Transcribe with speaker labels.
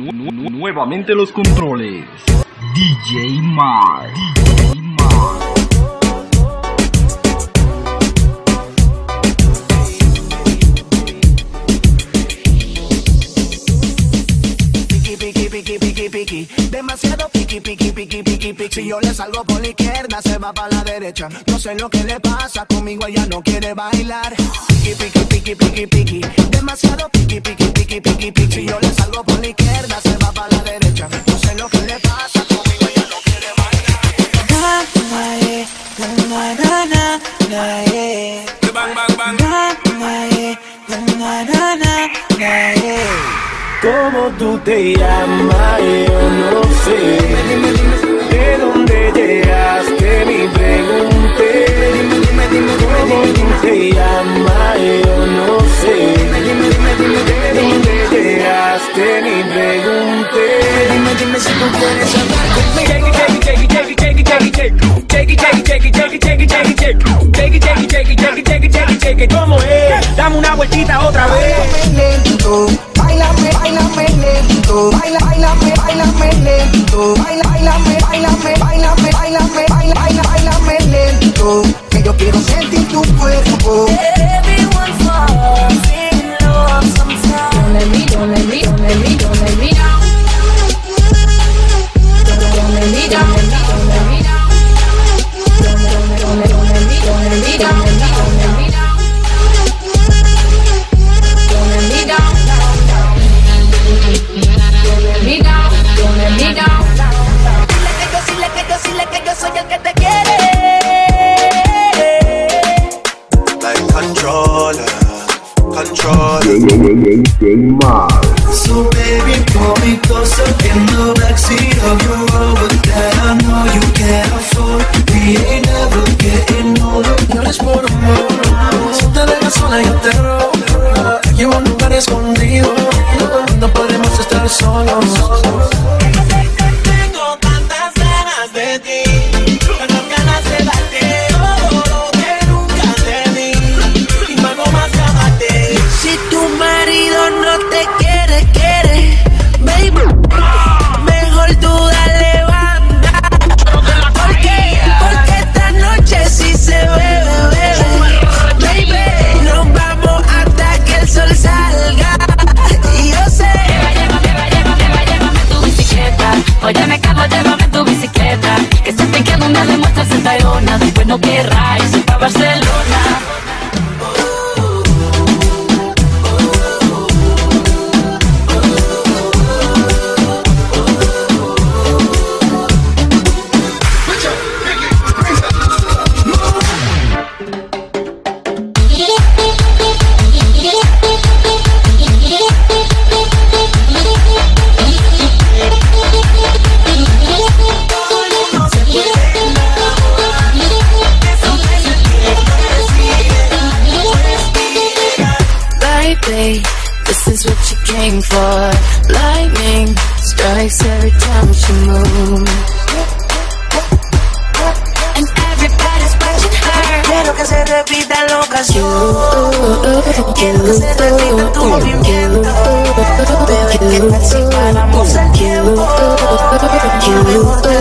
Speaker 1: Nuevamente los controles. DJ Mar.
Speaker 2: Piqui, demasiado piqui. Si yo le salgo por la izquierda, se va para la derecha. No sé lo que le pasa, conmigo ella no quiere bailar. Piqui, demasiado piqui. Si yo le salgo por la izquierda, se va para la derecha. No sé lo que le pasa, conmigo ella no quiere bailar.
Speaker 3: ¿Cómo tú te llamas? Yo no sé. ¿De dónde llegaste? Ni pregunté. ¿Cómo tú te llamas? Yo no sé. ¿De dónde llegaste? Ni pregunté.
Speaker 2: Dime si tú quieres hablar conmigo.
Speaker 3: ¿Cómo es? Dame una vueltita otra vez.
Speaker 2: Báilame lento, báilame lento, báilame lento, que yo quiero sentir tu cuerpo.
Speaker 4: Everyone falls in love sometimes. Don't let me down. Don't let me down. Don't let me down. Don't let me down. Don't let me down. Don't let me down. Dile que yo soy el que te quiere.
Speaker 5: Like controller.
Speaker 2: So baby, pull me closer in the backseat of your Rover that I know you can't afford. We ain't never getting older. No eres por amor. Si te dejas sola yo te robo. Te llevo a un lugar escondido. No podemos estar solos.
Speaker 4: Llévame tu bicicleta, que se te queda una demuestras en Tayrona. Después no querrás irse pa' Barcelona. This is what you came for. Lightning strikes every time she moves, and everybody's watching her.
Speaker 2: Quiero que se repita la ocasión. Quiero que se repita tu movimiento. Bebé, ¿qué tal si paramos el tiempo? Quiero